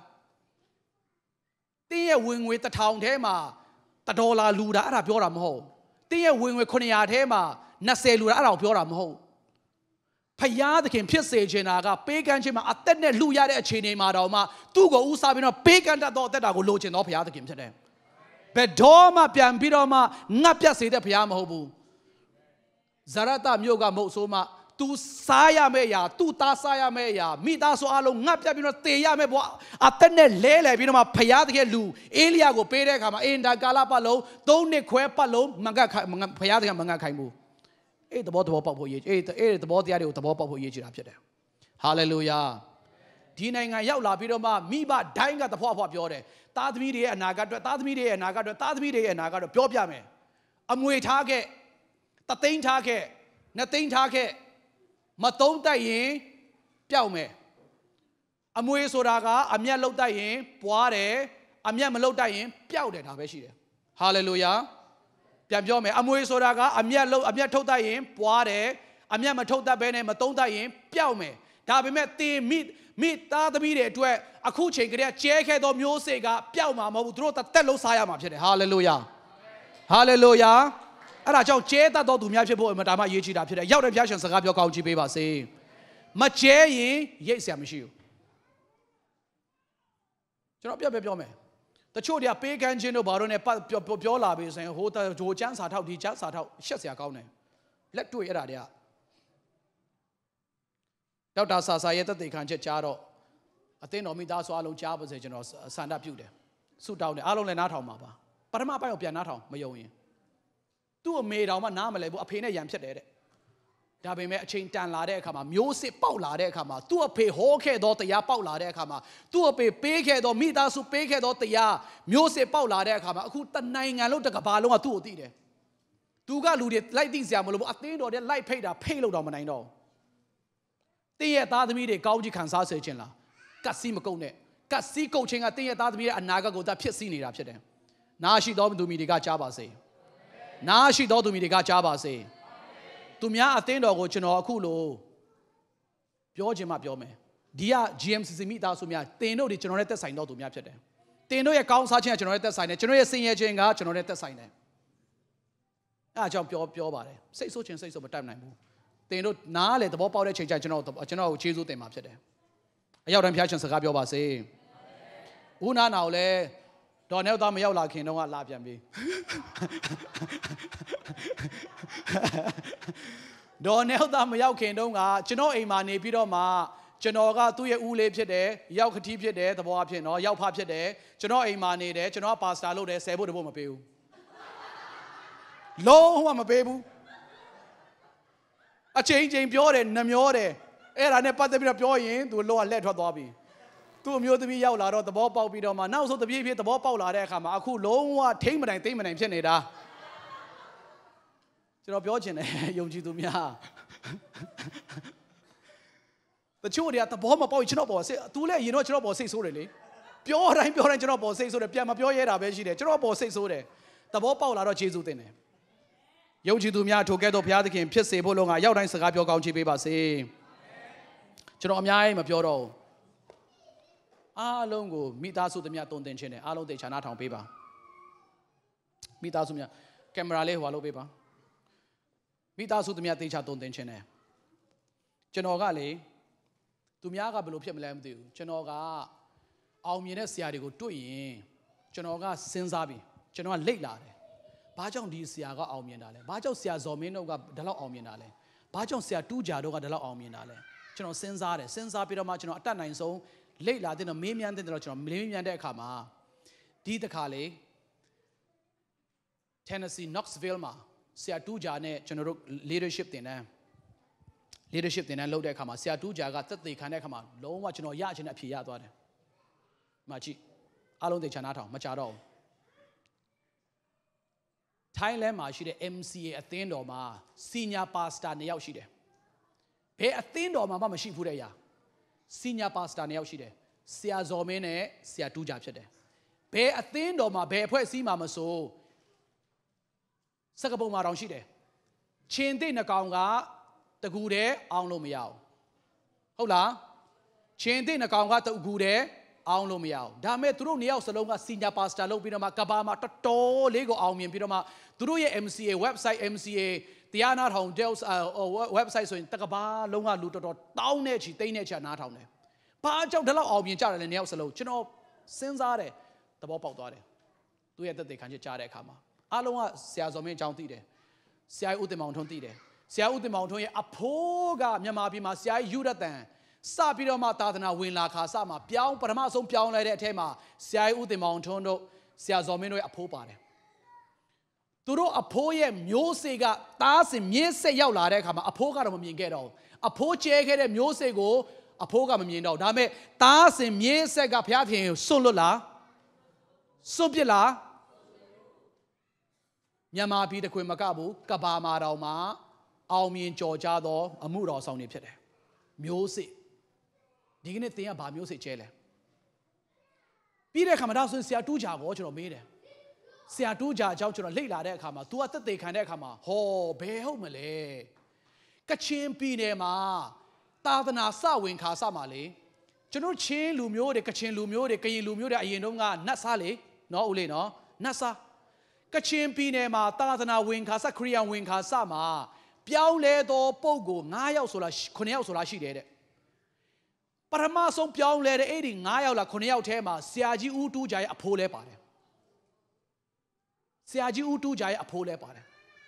တင်းရဲ့ဝင်ငွေ1000ထဲမှာ$လူတာအဲ့ဒါပြောတာမဟုတ်တင်းရဲ့ဝင်ငွေ900ထဲမှာ20လူတာအဲ့ဒါကိုပြောတာမဟုတ်ဖယားသခင်ဖြစ်စေချင်တာကပေးကမ်းခြင်းမှာအသက်နဲ့လူရတဲ့အခြေအနေမှာတော့မှသူ့ကိုဦးစားပြီးတော့ပေးကမ်းတတ်သောအသက်တာကိုလိုချင်သောဖယားသခင်ဖြစ်တယ်ဘယ်တော့မှပြန်ပြီးတော့မှငတ်ပြတ်စေတဲ့ဖယားမဟုတ်ဘူးဇရတမြို့ကမဟုတ်ဆိုးမှသူစားရမယ့်အရာသူ့သားစားရမယ့်အရာမိသားစုအလုံးငတ်ပြတ်ပြီးတော့တေရမယ့်ဘဝအသက်နဲ့လဲလှယ်ပြီးတော့မှဖျားသခင်လူအေလိယကိုပေးတဲ့အခါမှာအင်တာကာလပတ်လုံး3 နှစ်ခွဲပတ်လုံးမငတ်ဖျားသခင်မငတ်ခိုင်းဘူးအဲ့သဘောပေါက်ဖို့ရေးအဲ့သဘောတရားတွေကိုသဘောပေါက်ဖို့ရေးချတာဖြစ်တယ်ဟာလေလုယာဒီနိုင်ငံရောက်လာပြီးတော့မှမိဘဒိုင်းကတဖွာပြောတယ်သားသမီးတွေရဲ့အနာဂတ်အတွက်သားသမီးတွေရဲ့အနာဂတ်အတွက်သားသမီးတွေရဲ့အနာဂတ်အတွက်ပြောပြမယ်အမွေထားခဲ့တသိန်းထားခဲ့နှစ်သိန်းထားခဲ့မသုံးတတ်ရင်ပျောက်မယ်အမွေဆိုတာကအမျက်လှုပ်တတ်ရင်ပွားတယ်အမျက်မလှုပ်တတ်ရင်ပျောက်တယ်ဒါပဲရှိတယ်ဟာလေလုယာပြန်ပြောမယ်အမွေဆိုတာကအမျက်ထုတ်တတ်ရင်ပွားတယ်အမျက်မထုတ်တတ်ဘဲနဲ့မသုံးတတ်ရင်ပျောက်မယ်ဒါပေမဲ့တင်မိသားသမီးတွေအတွက်အခုချိန်ကလေးကျဲခဲ့သောမျိုးစေ့ကပျောက်မှာမဟုတ်ဘူးသူတို့တက်လုံးစားရမှာဖြစ်တယ်ဟာလေလုယာဟာလေလုယာအဲ့ဒါကြောင့်ကျဲတတ်သောသူများဖြစ်ဖို့အမှန်တမ်းရေးချတာဖြစ်တယ်ရောက်တဲ့ဘုရားရှင်စကားပြောကောင်းချီးပေးပါစေမကျဲရင်ရိတ်ဆရာမရှိဘူးကျွန်တော်ပြောမယ်တချို့တွေကပေးကမ်းခြင်းတို့ဘာလို့ ਨੇ ပြောလာပြီဆိုရင်ဟိုကျန်းစာထောက်ဒီကျန်းစာထောက်ရှက်စရာကောင်းတယ်လက်တွေ့အဲ့ဒါတွေကဒေါက်တာဆာဆာရဲ့သက်သေခံချက်ကြားတော့အသင်းတော်မိသားစုအလုံးကြားပါစေကျွန်တော်ဆန္ဒပြုတယ်ဆုတောင်းတယ်အားလုံးလည်းနားထောင်ပါပထမပိုင်းကိုပြန်နားထောင်မယုံရင်သူ့အမေတော်မှနားမလဲဘူးအဖေနဲ့ရံဖြစ်တယ်တဲ့ဒါပေမဲ့အချိန်တန်လာတဲ့အခါမှာမျိုးစစ်ပေါက်လာတဲ့အခါမှာသူ့အဖေဟောခဲ့သောတရားပေါက်လာတဲ့အခါမှာသူ့အဖေပေးခဲ့သောမိသားစုပေးခဲ့သောတရားမျိုးစစ်ပေါက်လာတဲ့အခါမှာအခုတနိုင်ငံလုံးတစ်ကမ္ဘာလုံးကသူ့ကိုသိတယ်သူကလူတွေလိုက်သိစရာမလိုဘူးအသင်းတော်တွေလိုက်ဖိတ်တာဖိတ်လို့တော့မနိုင်တော့တင်းရဲ့သားသမီးတွေကောင်းကြီးခံစားစေခြင်းလားကတ်စီးမကုန်နဲ့ကတ်စီးကုန်ခြင်းကတင်းရဲ့သားသမီးရဲ့အနာဂတ်ကိုသာဖြစ်စီနေတာဖြစ်တယ်နာရှိသောသူမိတွေကကြားပါစေနာရှိသောသူမိတွေကကြားပါစေသူများအသင်းတော်ကိုကျွန်တော်အခုလို့ပြောခြင်းမှပြောမယ်ဒီက GMCC မိသားစုများတင်တို့တွေကျွန်တော်နဲ့သက်ဆိုင်တော်သူများဖြစ်တယ်တင်တို့ရဲ့ကောင်းစားခြင်းကကျွန်တော်နဲ့သက်ဆိုင်တယ်ကျွန်တော်ရဲ့စင်ရခြင်းကကျွန်တော်နဲ့သက်ဆိုင်တယ်အဲအကြောင်းပြောပါတယ်စိတ်ဆိုးခြင်းစိတ်ဆိုးမတတ်နိုင်ဘူးတင်တို့နားလေသဘောပေါက်တဲ့ချိန်ကျကျွန်တော်ကိုကျေးဇူးတင်မှာဖြစ်တယ်အရောက်တိုင်းဖျားရှင်စကားပြောပါစေဦးနာနာကိုလည်းဒေါ်နဲသားမရောက်လာခင်တော့လာပြန်ပြီဒေါ်နဲသားမရောက်ခင်တော့ကကျွန်တော်အိမ်မှာနေပြီးတော့မှကျွန်တော်ကသူ့ရဲ့ဦးလေးဖြစ်တယ်ရောက်ခတိဖြစ်တယ်သဘောအဖြစ်နော်ရောက်ဖဖြစ်တယ်ကျွန်တော်အိမ်မှာနေတယ်ကျွန်တော်ပါစတာလုပ်တယ်10ဖို့တဖို့မပေးဘူးလုံးဝမပေးဘူးအချိန်ပြောတယ်နှမျောတယ်အဲ့ဒါနဲ့ပတ်သက်ပြီးတော့ပြောရင်သူလောကလက်ထွက်သွားပြီသူ့အမျိုးသမီးရောက်လာတော့သဘောပေါက်ပြီးတော့မှနောက်ဆုံးတပြေးပြေးသဘောပေါက်လာတဲ့အခါမှာအခုလုံးဝထိမ့်မနိုင်သိမ့်မနိုင်ဖြစ်နေတာကျွန်တော်ပြောချင်တယ်ယုံကြည်သူများတချို့တွေကသဘောမပေါက်ကျွန်တော်ပေါ်စိတ်သူလည်းရင်တော့ကျွန်တော်ပေါ်စိတ်ဆိုးတယ်လေပြောတိုင်းကျွန်တော်ပေါ်စိတ်ဆိုးတယ်ပြန်မပြောရဲတာပဲရှိတယ်ကျွန်တော်ပေါ်စိတ်ဆိုးတယ်သဘောပေါက်လာတော့ယေရှုတင်တယ်ယုံကြည်သူများထိုကဲ့သို့ဘုရားသခင်ဖြစ်စေဖို့လုံးကရောက်တိုင်းစကားပြောကောင်းချီးပေးပါစေကျွန်တော်အများကြီးမပြောတော့ဘူးအားလုံးကိုမိသားစုသမီးတုံတင်ခြင်းနဲ့အားလုံးသိချာနာထောင်ပေးပါမိသားစုများကင်မရာလေးဟွာလုပ်ပေးပါမိသားစုသမီးသိချာတုံတင်ခြင်းနဲ့ကျွန်တော်ကလေသူများကဘယ်လိုဖြစ်မလဲမသိဘူးကျွန်တော်ကအောင်မြင်တဲ့ဆရာတွေကိုတွေ့ရင်ကျွန်တော်ကစဉ်းစားပြီးကျွန်တော်ကလိတ်လာတယ်ဘာကြောင့်ဒီဆရာကအောင်မြင်တာလဲဘာကြောင့်ဆရာဇော်မင်းတို့ကဒီလောက်အောင်မြင်တာလဲဘာကြောင့်ဆရာတူးဂျာတို့ကဒီလောက်အောင်မြင်တာလဲကျွန်တော်စဉ်းစားပြီးတော့မှကျွန်တော်အတတ်နိုင်ဆုံးလိတ်လာတဲ့တော့မေးမြန်းတဲ့တော့ကျွန်တော်မေးမြန်းတဲ့အခါမှာဒီတစ်ခါလေ Tennessee Knoxville မှာဆရာတူးဂျာနဲ့ကျွန်တော်တို့ leadership တင်တန်းလုပ်တဲ့အခါမှာဆရာတူးဂျာကသက်သေခံတဲ့အခါမှာလုံးဝကျွန်တော်ရချင်တဲ့အဖြေရသွားတယ်။မှကြည့်အားလုံးသိချာနားထောင်မကြတော့ဘူး။ Thailand မှာရှိတဲ့ MCA အသင်းတော်မှာ senior pastor 2ယောက်ရှိတယ်။ဘယ်အသင်းတော်မှာမှမရှိဘူးတဲ့ရာ။ senior pastor 2ယောက်ရှိတယ်။ဆရာဇော်မင်းနဲ့ဆရာတူးဂျာဖြစ်တယ်။ဘယ်အသင်းတော်မှာဘယ်အဖွဲ့အစည်းမှာမဆိုစကပုံမှာတောင်ရှိတယ်။ချင်းသိနှကောင်ကတကူတဲ့အောင်လို့မရဘူးဟုတ်လားချင်းသိနှကောင်ကတကူတဲ့အောင်လို့မရဘူးဒါပေမဲ့သူတို့2ယောက်စလုံးက senior pastor လုပ်ပြီးတော့မှကဘာမှာတော်တော်လေးကိုအောင်မြင်ပြီးတော့မှသူတို့ရဲ့ MCA website MCA တရားနာထောင် website ဆိုရင်တကဘာလုံးကလူတော်တော်တောင်းတဲ့ချီတိန်းတဲ့ချီနားထောင်တယ်ဘာကြောင့်ဒီလောက်အောင်မြင်ကြတယ်လဲ2ယောက်စလုံးကျွန်တော်စဉ်းစားတယ်သဘောပေါက်သွားတယ်သူရဲ့သက်သေခံချက်ကြားတဲ့အခါမှာအားလုံးကဆရာဇော်မင်းအကြောင်းသိတယ်ဆရာဦးတင်မောင်ထွန်းသိတယ်ဆဆရာဦးတင်မောင်ထွန်းရဲ့အဖိုးကမြန်မာပြည်မှာဆရာယူရတန်စပြီးတော့မှသာသနာဝင်လာခါစမှာပြောင်းပထမဆုံးပြောင်းလိုက်တဲ့အထက်မှာဆရာဦးတင်မောင်ထွန်းတို့ဆရာဇော်မင်းတို့ရဲ့အဖိုးပါတယ်သူတို့အဖိုးရဲ့မျိုးစေ့ကတားစင်မြင်းဆက်ရောက်လာတဲ့အခါမှာအဖိုးကတော့မမြင်ခဲ့တော့ဘူးအဖိုးကျဲခဲ့တဲ့မျိုးစေ့ကိုအဖိုးကမမြင်တော့ဒါပေမဲ့တားစင်မြင်းဆက်ကဘုရားခင်စွန့်လွတ်လားစွန့်ပစ်လားမြန်မာပြည်တခွင်မကဘူးကဘာမာတော်မှာအောင်မြင်ကြော်ကြားသောအမှုတော်ဆောင်တွေဖြစ်တယ်မျိုးစေ့ဒီကနေ့သင်ကဘာမျိုးစေ့ကျဲလဲပြီးတဲ့အခါမှာဒါဆိုရင်ဆရာတူးကြကိုကျွန်တော်မေးတယ်ဆရာတူးကြအကြောင်းကျွန်တော်လေ့လာတဲ့အခါမှာ तू ကသက်သေခံတဲ့အခါမှာဟောဘယ်ဟုတ်မလဲကချင်ပြည်နယ်မှာသာသနာစဝင်ခါစမှာလေကျွန်တော်ချင်းလူမျိုးတွေကချင်လူမျိုးတွေကရင်လူမျိုးတွေအရင်တုန်းကနတ်စားလေနော်ဦးလေးနော်နတ်စားကချင်ပြည်နယ်မှာသာသနာဝင်ခါစခရီးယန်ဝင်ခါစမှာပြောင်းလဲသောပုံကို9ယောက်ဆိုလား9ယောက်ဆိုလားရှိတယ်တဲ့ပထမဆုံးပြောင်းလဲတဲ့အဲ့ဒီ9ယောက်လား9ယောက်ထဲမှာဆရာကြီးဦးတူးကြရဲ့အဖိုးလဲပါတယ်ဆရာကြီးဦးတူးကြရဲ့အဖိုးလဲပါတယ်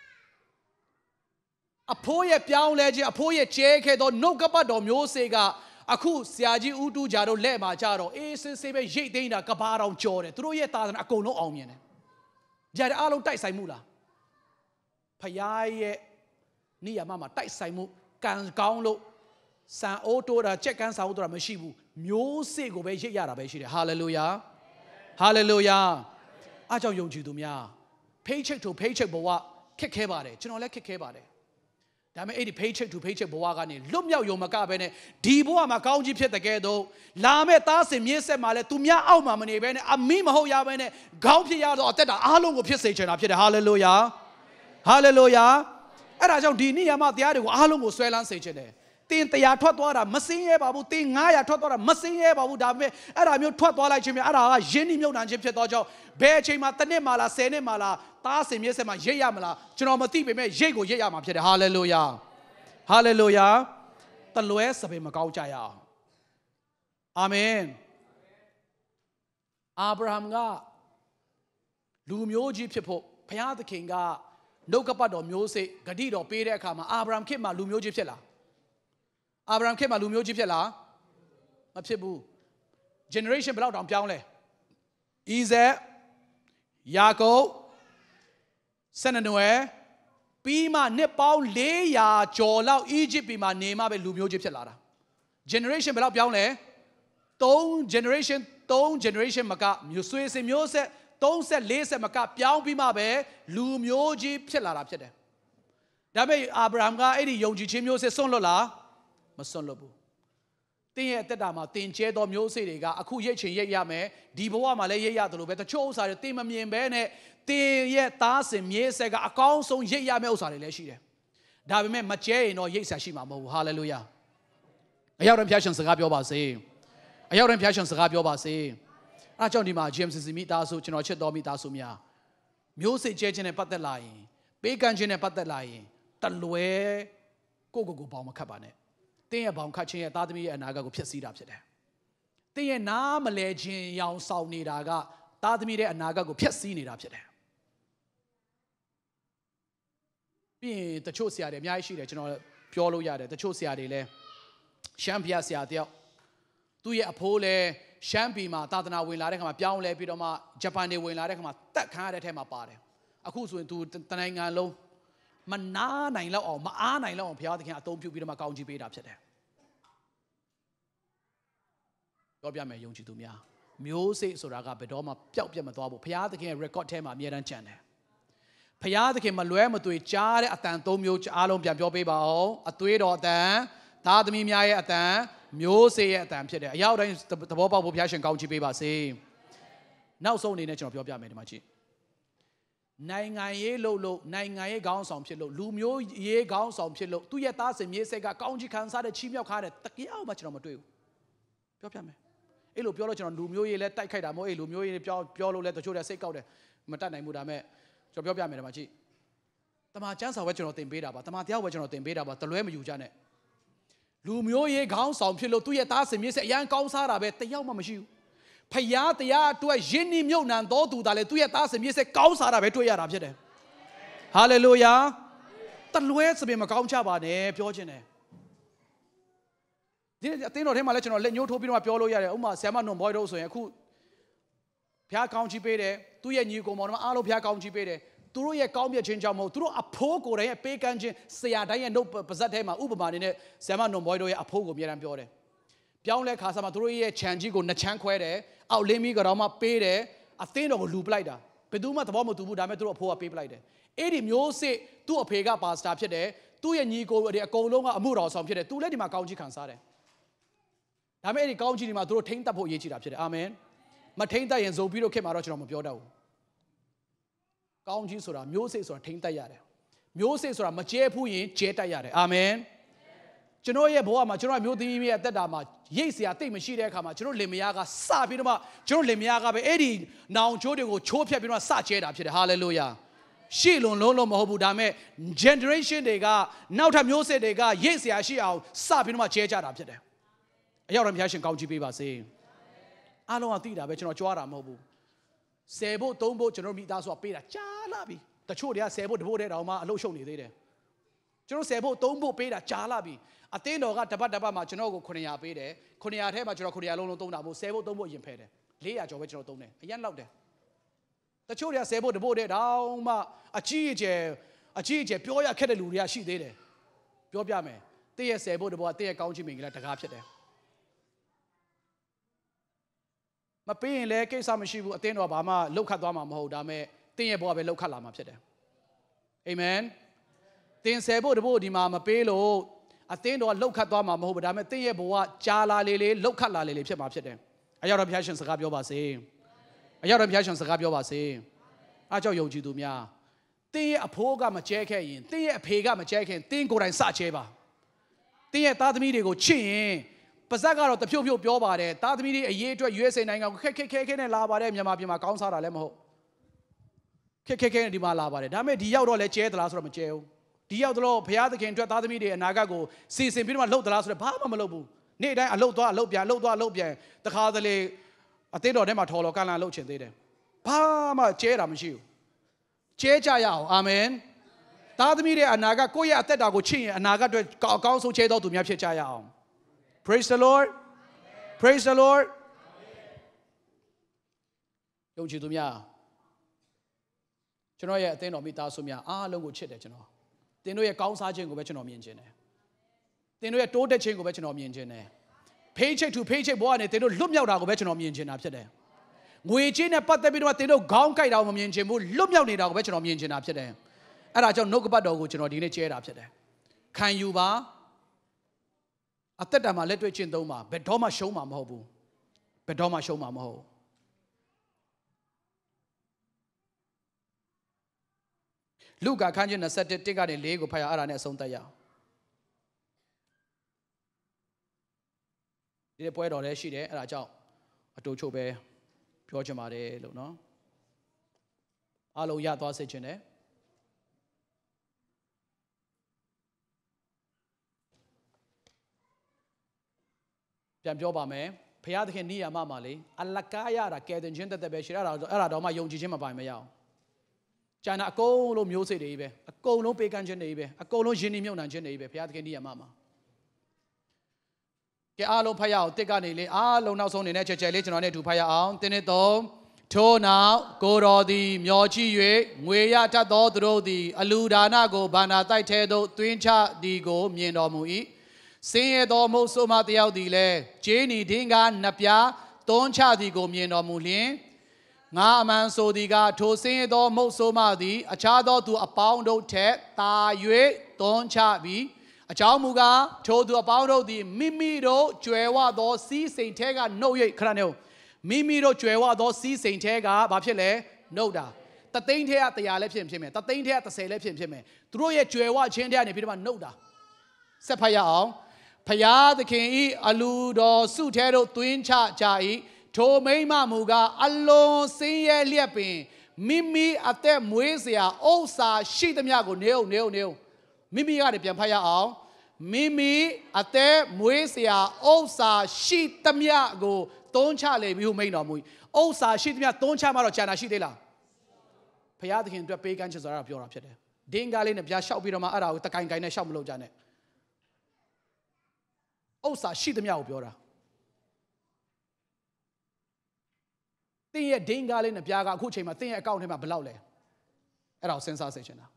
အဖိုးရဲ့ပြောင်းလဲခြင်းအဖိုးရဲ့ကျဲခဲ့သောနှုတ်ကပတ်တော်မျိုးစေ့ကအခုဆရာကြီးဦးတူးကြတို့လက်မှာကြတော့အေးဆေးဆေးပဲရိတ်သိမ်းတာကဘာတော်ကြော်တယ်သူတို့ရဲ့သာသနာအကုန်လုံးအောင်မြင်တယ်ကြတယ်အားလုံးတိုက်ဆိုင်မှုလားဖယားရဲ့နိယာမမှာတိုက်ဆိုင်မှုကံကောင်းလို့စံအိုးတိုးတာကြက်ကန်းဆောင်တိုးတာမရှိဘူးမျိုးစေ့ကိုပဲရိတ်ရတာပဲရှိတယ်ဟာလေလုယာဟာလေလုယာအားကြောင့်ယုံကြည်သူများ paycheck to paycheck ဘဝခက်ခဲပါတယ်ကျွန်တော်လည်းခက်ခဲပါတယ်ဒါပေမဲ့အဲ့ဒီ paycheck to paycheck ဘဝကနေလွတ်မြောက်ရုံမကဘဲနဲ့ဒီဘဝမှာကောင်းကြီးဖြစ်တဲ့ကဲတော့လာမဲ့သားစင်မြင့်ဆက်မှာလဲသူများအောက်မှာမနေဘဲနဲ့အမိမဟုတ်ရဘဲနဲ့ခေါင်းဖြစ်ရတော့အသက်တာအားလုံးကိုဖြစ်စေချင်တာဖြစ်တယ်ဟာလေလုယာဟာလေလုယာအဲ့ဒါကြောင့်ဒီနိယာမတရားတွေကိုအားလုံးကိုဆွဲလန်းစေချင်တယ်တင်100ထွက်သွားတာမစင်းရဲပါဘူးတင်900ထွက်သွားတာမစင်းရဲပါဘူးဒါပေမဲ့အဲ့ဒါမျိုးထွက်သွားလိုက်ခြင်းများအဲ့ဒါကယဉ်နှိမ့်မြုပ်နှံခြင်းဖြစ်သောကြောင့်ဘယ်အချိန်မှာတစ်နှစ်မှလား10နှစ်မှလားသားစင်မြင့်ဆက်မှာရိတ်ရမလားကျွန်တော်မသိပေမဲ့ရိတ်ကိုရိတ်ရမှာဖြစ်တယ်ဟာလေလုယာဟာလေလုယာတလွဲစပင်မကောင်းကြရအောင်အာမင်အာဗြဟံကလူမျိုးကြီးဖြစ်ဖို့ဘုရားသခင်ကနှုတ်ကပတ်တော်မျိုးစေ့ဂတိတော်ပေးတဲ့အခါမှာအာဗြဟံခေတ်မှာလူမျိုးကြီးဖြစ်လားအာဗြဟံခေတ်မှာလူမျိုးကြီးဖြစ်လားမဖြစ်ဘူး generation ဘယ်လောက်တောင်ပြောင်းလဲဣဇက်ယာကုပ်ဆနနွယ်ပြီးမှနှစ်ပေါင်း400ကျော်လောက်အီဂျစ်ပြည်မှာနေမှပဲလူမျိုးကြီးဖြစ်လာတာ generation ဘယ်လောက်ပြောင်းလဲ3 generation မကမျိုးဆွေစင်မျိုးဆက်30 40မကပြောင်းပြီးမှပဲလူမျိုးကြီးဖြစ်လာတာဖြစ်တယ်ဒါပေမဲ့အာဗြဟံကအဲ့ဒီယုံကြည်ခြင်းမျိုးဆက်စွန့်လွတ်လားမစွန့်လွတ်ဘူးတင်းရဲ့အသက်တာမှာတင်ကျဲသောမျိုးစေ့တွေကအခုရိတ်ချင်ရိတ်ရမယ်ဒီဘဝမှာလည်းရိတ်ရတယ်လို့ပဲတချို့ဥစ္စာတွေတင်းမမြင်ဘဲနဲ့တင်းရဲ့သားစင်မြေးဆက်ကအကောင်းဆုံးရိတ်ရမယ့်ဥစ္စာတွေလည်းရှိတယ်ဒါပေမဲ့မကျဲရင်တော့ရိတ်ဆက်ရှိမှာမဟုတ်ဘူးဟာလေလုယာအရောက်ရင်ဖျားရှင်စကားပြောပါစေအရောက်ရင်ဖျားရှင်စကားပြောပါစေအားကြောင့်ဒီမှာ GMCC မိသားစုကျွန်တော်ချစ်တော်မိသားစုများမျိုးစေ့ကျဲခြင်းနဲ့ပတ်သက်လာရင်ပေးကမ်းခြင်းနဲ့ပတ်သက်လာရင်တလွဲကိုပေါင်မခတ်ပါနဲ့တင်းရဲ့ဘောင်ခတ်ခြင်းရဲ့သားသမီးရဲ့အနာဂတ်ကိုဖျက်ဆီးတာဖြစ်တယ်။တင်းရဲ့နားမလဲခြင်းရောင်ဆောင်နေတာကသားသမီးရဲ့အနာဂတ်ကိုဖျက်ဆီးနေတာဖြစ်တယ်။ပြီးရင်တချို့ဆရာတွေအများကြီးရှိတယ်ကျွန်တော်ပြောလို့ရတယ်တချို့ဆရာတွေလည်းရှမ်းပြည်ဆရာတယောက်သူ့ရဲ့အဖိုးလည်းရှမ်းပြည်မှာသာသနာဝင်လာတဲ့ခါမှာပြောင်းလဲပြီးတော့မှဂျပန်တွေဝင်လာတဲ့ခါမှာတက်ခါရတဲ့ထဲမှာပါတယ်။အခုဆိုရင်သူတနိုင်ငံလုံးမနာနိုင်လောက်အောင်မအားနိုင်လောက်အောင်ဘုရားသခင်အသုံးပြုပြီးတော့မှကောင်းချီးပေးတာဖြစ်တယ်ပြောပြမယ်ယုံကြည်သူများမျိုးစေ့ဆိုတာကဘယ်တော့မှပျောက်ပြတ်မသွားဘူးဘုရားသခင်ရဲ့ record ထဲမှာအမြဲတမ်းကျန်တယ်ဘုရားသခင်မလွဲမသွေကြားတဲ့အတန်၃မျိုးအားလုံးပြန်ပြောပေးပါအောင်အသွေးတော်အတန်သားသမီးများရဲ့အတန်မျိုးစေ့ရဲ့အတန်ဖြစ်တယ်အရောက်တိုင်းသဘောပေါက်ဖို့ဘုရားရှင်ကောင်းချီးပေးပါစေနောက်ဆုံးအနေနဲ့ကျွန်တော်ပြောပြမယ်ဒီမှာကြည့်နိုင်ငံရေးလို့နိုင်ငံရေးခေါင်းဆောင်ဖြစ်လို့လူမျိုးရေးခေါင်းဆောင်ဖြစ်လို့သူ့ရဲ့သားစင်မြေးဆက်ကကောင်းကြီးခံစားတဲ့ချီးမြှောက်ခါတဲ့တကယ်အောင်မှကျွန်တော်မတွေ့ဘူးပြောပြမယ်အဲ့လိုပြောလို့ကျွန်တော်လူမျိုးရေးလဲတိုက်ခိုက်တာမဟုတ်အဲ့လူမျိုးရေးပြောလို့လဲတချို့တဲ့စိတ်ကောက်တယ်မတတ်နိုင်ဘူးဒါမဲ့ကျွန်တော်ပြောပြမယ်ဒီမှာကြည့်တမန်ကျမ်းစာဝဲကျွန်တော်သင်ပေးတာပါတမန်တရားဝဲကျွန်တော်သင်ပေးတာပါတလွဲမယူကြနဲ့လူမျိုးရေးခေါင်းဆောင်ဖြစ်လို့သူ့ရဲ့သားစင်မြေးဆက်အရန်ကောင်းစားတာပဲတယောက်မှမရှိဘူးဖယားတရားအတွက်ယဉ်နှိမြုပ်နှံတော်သူဒါလေသူ့ရဲ့သားစင်မြေးဆက်ကောင်းစားတာပဲတွေ့ရတာဖြစ်တယ်ဟာလေလုယာတလွဲစပင်မကောင်းချပါနဲ့ပြောခြင်းတယ်ဒီအတင်းတော်ထဲမှာလည်းကျွန်တော်လက်ညှိုးထိုးပြီးတော့ပြောလို့ရတယ်ဥမာဆရာမနွန်ဘွိုးတို့ဆိုရင်အခုဖျားကောင်းချီးပေးတယ်သူ့ရဲ့ညီကိုမောင်တို့အားလုံးဖျားကောင်းချီးပေးတယ်သူတို့ရဲ့ကောင်းမြတ်ခြင်းကြောင့်မဟုတ်သူတို့အဖိုးကိုယ်တိုင်ရဲ့ပေးကမ်းခြင်းဆရာတိုင်းရဲ့နှုတ်ပါဇက်ထဲမှာဥပမာအနေနဲ့ဆရာမနွန်ဘွိုးတို့ရဲ့အဖိုးကိုအများအားပြောတယ်ပြောင်းလဲခါစားမှာသူတို့ရဲ့ခြံကြီးကိုနှစ်ချမ်းခွဲတယ်အောက်လင်းပြီးကတော့မှပေးတယ်အသင်းတော်ကိုလူပလိုက်တာဘယ်သူမှသဘောမတူဘူးဒါပေမဲ့သူတို့အဖိုးကပေးပလိုက်တယ်အဲ့ဒီမျိုးစစ်သူ့အဖေကပါစတာဖြစ်တယ်သူ့ရဲ့ညီကိုတွေအကုန်လုံးကအမှုတော်ဆောင်ဖြစ်တယ်သူလည်းဒီမှာကောင်းကြီးခံစားတယ်ဒါပေမဲ့အဲ့ဒီကောင်းကြီးဒီမှာသူတို့ထိမ့်တက်ဖို့အရေးကြီးတာဖြစ်တယ်အာမင်မထိမ့်တက်ရင်ဇုံပြီးတော့ခင်မှာတော့ကျွန်တော်မပြောတတ်ဘူးကောင်းကြီးဆိုတာမျိုးစိတ်ဆိုတာထိမ့်တက်ရတယ်မျိုးစိတ်ဆိုတာမကျဲဘူးရင်ကျဲတက်ရတယ်အာမင်ကျွန်တော်ရဲ့ဘဝမှာကျွန်တော်မျိုးသမီးရဲ့အသက်တာမှာရိတ်စရာတိတ်မရှိတဲ့အခါမှာကျွန်တော်လင်မယားကစပြီးတော့မှကျွန်တော်လင်မယားကပဲအဲ့ဒီနောင်ချိုးတွေကိုချိုးဖြတ်ပြီးတော့စကျဲတာဖြစ်တယ်ဟာလေလုယာရှေ့လုံးလုံးမဟုတ်ဘူးဒါပေမဲ့ generation တွေကနောက်ထပ်မျိုးစစ်တွေကရိတ်စရာရှိအောင်စပြီးတော့မှကျဲကြတာဖြစ်တယ်အရောက်တော်ဘုရားရှင်ကောင်းချီးပေးပါစေအားလုံးကသိတာပဲကျွန်တော်ကြွားတာမဟုတ်ဘူး10ဖို့3ဖို့ကျွန်တော်မိသားစုကပေးတာကြားလာပြီတချို့တွေက10ဖို့တဖို့တဲ့တောင်မှအလုပ်ရှုပ်နေသေးတယ်ကျွန်တော်10ဖို့3ဖို့ပေးတာကြားလာပြီအတင်းတော်ကတပတ်မှာကျွန်တော်ကို900ပေးတယ်900ထဲမှာကျွန်တော်900လုံးသုံးတာမို့10ဖို့3ဖို့အရင်ဖယ်တယ်400ကျော်ပဲကျွန်တော်သုံးတယ်အရင်လောက်တယ်တချို့တွေက10ဖို့တဖို့တဲ့တောင်မှအကြီးအကျယ်ပြောရခက်တဲ့လူတွေကရှိသေးတယ်ပြောပြမယ်တည့်ရဲ့10ဖို့တဖို့ကတည့်ရဲ့ကောင်းချီးမင်္ဂလာတကားဖြစ်တယ်မပေးရင်လည်းကိစ္စမရှိဘူးအတင်းတော်ဘာမှလောက်ခတ်သွားမှာမဟုတ်ဒါမဲ့တင်းရဲ့ဘဝပဲလောက်ခတ်လာမှာဖြစ်တယ်အာမင်တင်း10ဖို့တဖို့ဒီမှာမပေးလို့အတင်းတော်လောက်ခတ်သွားမှာမဟုတ်ဘူးဒါမဲ့တင်းရဲ့ဘဝကြာလာလေလောက်ခတ်လာလေဖြစ်မှာဖြစ်တယ်အရောက်တော်ဘုရားရှင်စကားပြောပါစေအရောက်တော်ဘုရားရှင်စကားပြောပါစေအားကြောင့်ယုံကြည်သူများတင်းရဲ့အဖိုးကမကျဲခဲ့ရင်တင်းရဲ့အဖေကမကျဲခင်တင်းကိုယ်တိုင်စကျဲပါတင်းရဲ့သားသမီးတွေကိုချစ်ရင်ပါဇက်ကတော့တဖြုတ်ဖြုတ်ပြောပါတယ်သားသမီးတွေအရေးအတွက် USA နိုင်ငံကိုခက်နဲ့လာပါတယ်မြန်မာပြည်မှာကောင်းစားတာလည်းမဟုတ်ခက်နဲ့ဒီမှာလာပါတယ်ဒါပေမဲ့ဒီရောက်တော့လဲကျဲသလားဆိုတော့မကျဲဘူးဒီရောက်တော့ဘုရားသခင်အတွက်သားသမီးတွေအနာဂတ်ကိုစီစဉ်ပြီးတော့လှုပ်သလားဆိုတော့ဘာမှမလုပ်ဘူးနေ့တိုင်းအလှုပ်သွားအလှုပ်ပြန်လှုပ်သွားအလှုပ်ပြန်တခါတလေအသေးတော်ထဲမှာထော်လော်ကန်လာလှုပ်ချင်သေးတယ်ဘာမှကျဲတာမရှိဘူးကျဲကြရအောင်အာမင်သားသမီးတွေအနာဂတ်ကိုယ့်ရဲ့အသက်တာကိုချစ်ရင်အနာဂတ်အတွက်အကောင်းဆုံးကျဲတော်သူများဖြစ်ကြရအောင် Praise the Lord Praise the Lord ယုံကြည်သူများကျွန်တော်ရဲ့အသင်းတော်မိသားစုများအားလုံးကိုချစ်တယ်ကျွန်တော်သင်တို့ရဲ့ကောင်းစားခြင်းကိုပဲကျွန်တော်မြင်ခြင်းတယ်သင်တို့ရဲ့တိုးတက်ခြင်းကိုပဲကျွန်တော်မြင်ခြင်းတယ် paycheck to paycheck ဘောကနေသင်တို့လွတ်မြောက်တာကိုပဲကျွန်တော်မြင်ခြင်းတာဖြစ်တယ်ငွေကြေးနဲ့ပတ်သက်ပြီးတော့သင်တို့ခေါင်းကိုက်တာကိုမမြင်ခြင်းဘူးလွတ်မြောက်နေတာကိုပဲကျွန်တော်မြင်ခြင်းတာဖြစ်တယ်အဲ့ဒါကြောင့်နှုတ်ကပတ်တော်ကိုကျွန်တော်ဒီနေ့ကျဲတာဖြစ်တယ်ခံယူပါအသက်တာမှာလက်တွေ့ကျင့်သုံးပါဘယ်တော့မှရှုံးမှာမဟုတ်ဘူးဘယ်တော့မှရှုံးမှာမဟုတ်လူကာခန်းကြီး21ကနေ4ကိုဖတ်ရအဲ့ဒါနဲ့အဆုံးသတ်ရအောင်ဒီပွဲတော်လည်းရှိတယ်အဲ့ဒါကြောင့်အတူချုပ်ပဲပြောချင်ပါတယ်လို့နော်အားလုံးရသွားစေချင်တယ်ပြန်ပြောပါမယ်ဘုရားသခင်နိယာမမှာလေအလကားရတာကဲတင်ခြင်းတက်ပဲရှိရတာအဲ့ဒါတော့မှယုံကြည်ခြင်းမပိုင်မရအောင်ကျန်တာအကုန်လုံးမျိုးစိတ်တွေပဲအကုန်လုံးပေးကမ်းခြင်းတွေပဲအကုန်လုံးယဉ်ဤမြုံနှံခြင်းတွေပဲဘုရားသခင်နိယာမမှာကဲအားလုံးဖတ်ရအောင်တစ်ကနေလေအားလုံးနောက်ဆုံးနေနဲ့ကြဲကြဲလေးကျွန်တော်နဲ့အတူဖတ်ရအောင်တင်းနဲ့သုံးထို့နောက်ကိုတော်သည်မျောချိ၍ငွေရတတ်သောသူတို့သည်အလူဒါနကိုဗန္နာတိုက်ထဲသို့သွင်းချသည်ကိုမြင်တော်မူ၏စင်းရဲသောမုတ်ဆိုးမတယောက်သည်လည်းဂျေးနီဒင်းကနှစ်ပြားသွန်းချသည်ကိုမြင်တော်မူလျင်ငါအမှန်ဆိုသည်ကထိုစင်းရဲသောမုတ်ဆိုးမသည်အခြားသောသူအပေါင်းတို့ထက်သာ၍သွန်းချပြီးအကြောင်းမူကားထိုသူအပေါင်းတို့သည်မိမိတို့ကြွယ်ဝသောစီးစိမ်ထဲကနှုတ်၍ခရနေမိမိတို့ကြွယ်ဝသောစီးစိမ်ထဲကဘာဖြစ်လဲနှုတ်တာတသိန်းထဲက100လည်းဖြစ်မယ်တသိန်းထဲက30လည်းဖြစ်မယ်သူတို့ရဲ့ကြွယ်ဝခြင်းထဲကနေပြီးတော့နှုတ်တာဆက်ဖတ်ရအောင်ဖျားသခင်ဤအလူတော်စုထဲတို့သွင်းချကြ၏ထိုမိမမူကားအလွန်စင်းရဲလျက်ပင်မိမိအသက်မွေးစရာဥစ္စာရှိသမျှကိုနေအောင်မိမိကနေပြန်ဖတ်ရအောင်မိမိအသက်မွေးစရာဥစ္စာရှိသမျှကိုသွန်းချလေပြီးဟုမိန်တော်မူ၏ဥစ္စာရှိသမျှသွန်းချမှတော့ကျန်တာရှိသေးလားဖျားသခင်အတွက်ပေးကမ်းခြင်းဆိုတာပြောတာဖြစ်တယ်ဒင်းကားလေးနဲ့ပြားလျှောက်ပြီးတော့မှအဲ့ဒါကိုတကိုင်ကိုင်နဲ့လျှောက်မလုပ်ကြနဲ့ဥစ္စာရှိသမျှကိုပြောတာတင်းရဲ့ဒင်းကားလေးနဲ့ပြားကအခုချိန်မှာတင်းရဲ့အကောင့်ထဲမှာဘယ်လောက်လဲအဲ့ဒါကိုစဉ်းစားစေချင်တာ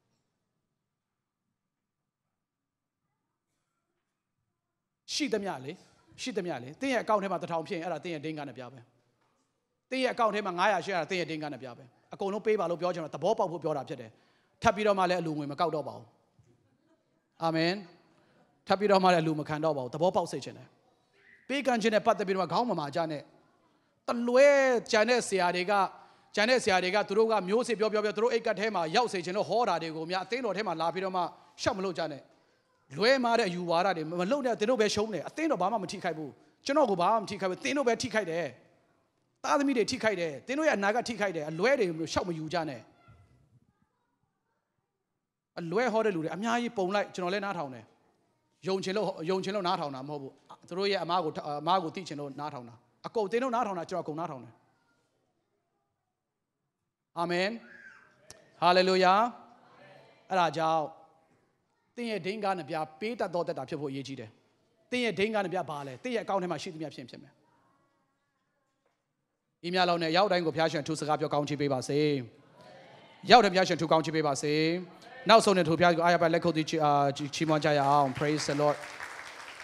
ရှိသမျှလေတင်းရဲ့အကောင့်ထဲမှာ1000ဖြစ်ရင်အဲ့ဒါတင်းရဲ့ဒင်းကားနဲ့ပြားပဲတင်းရဲ့အကောင့်ထဲမှာ900ရှိရတာတင်းရဲ့ဒင်းကားနဲ့ပြားပဲအကုန်လုံးပေးပါလို့ပြောချင်တော့သဘောပေါက်ဖို့ပြောတာဖြစ်တယ်ထပ်ပြီးတော့မှလည်းအလူငွေမကောက်တော့ပါဘူးအာမင်ထပ်ပြီးတော့မှလည်းအလူမခံတော့ပါဘူးသဘောပေါက်စေချင်တယ်ပေးကမ်းခြင်းနဲ့ပတ်သက်ပြီးတော့ခေါင်းမမာကြနဲ့တလွဲကြံတဲ့ဆရာတွေကသူတို့ကမျိုးစေ့ပြောသူတို့အိတ်ကတ်ထဲမှာရောက်စေချင်လို့ဟောတာတွေကိုများအသင်းတော်ထဲမှာလာပြီးတော့မှရှောက်မလုပ်ကြနဲ့လွဲမာတဲ့အယူဝါဒတွေမလုပ်နဲ့သင်တို့ပဲရှုံးတယ်အသင်းတော်ဘာမှမထိခိုက်ဘူးကျွန်တော်ကဘာမှမထိခိုက်ဘူးသင်တို့ပဲထိခိုက်တယ်သားသမီးတွေထိခိုက်တယ်သင်တို့ရဲ့အနာကထိခိုက်တယ်အလွဲတွေရှောက်မယူကြနဲ့အလွဲဟောတဲ့လူတွေအများကြီးပုံလိုက်ကျွန်တော်လည်းနားထောင်တယ်ယုံချင်လို့နားထောင်တာမဟုတ်ဘူးသူတို့ရဲ့အမားကိုသိချင်လို့နားထောင်တာအကုန်သင်တို့နားထောင်တာကျွန်တော်အကုန်နားထောင်တယ်အာမင်ဟာလေလုယာအဲ့ဒါကြောင့်သင်ရဲ့ဒိန်းကားနဲ့ပြပေးတတ်တော်တတ်တာဖြစ်ဖို့အရေးကြီးတယ်သင်ရဲ့ဒိန်းကားနဲ့ပြပါလဲသင်ရဲ့အကောင့်ထဲမှာရှိသမျှဖြစ်မယ်ဤများလောက်နဲ့ရောက်တိုင်းကိုဖျားရှင်ထူစကားပြောကောင်းချီးပေးပါစေရောက်တဲ့ဖျားရှင်ထူကောင်းချီးပေးပါစေနောက်ဆုံးနဲ့ထူဖျားကိုအားရပါလက်ခုပ်တီးချီးမွမ်းကြရအောင် praise the Lord